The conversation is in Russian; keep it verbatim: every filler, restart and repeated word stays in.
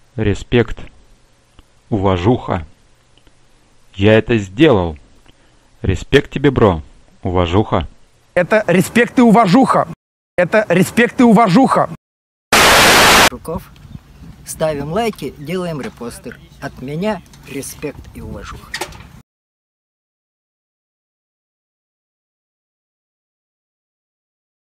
Респект. Уважуха. Я это сделал. Респект тебе, бро. Уважуха. Это респект и уважуха. Это респект и уважуха. Жуков. Ставим лайки, делаем репосты. От меня респект и уважуха.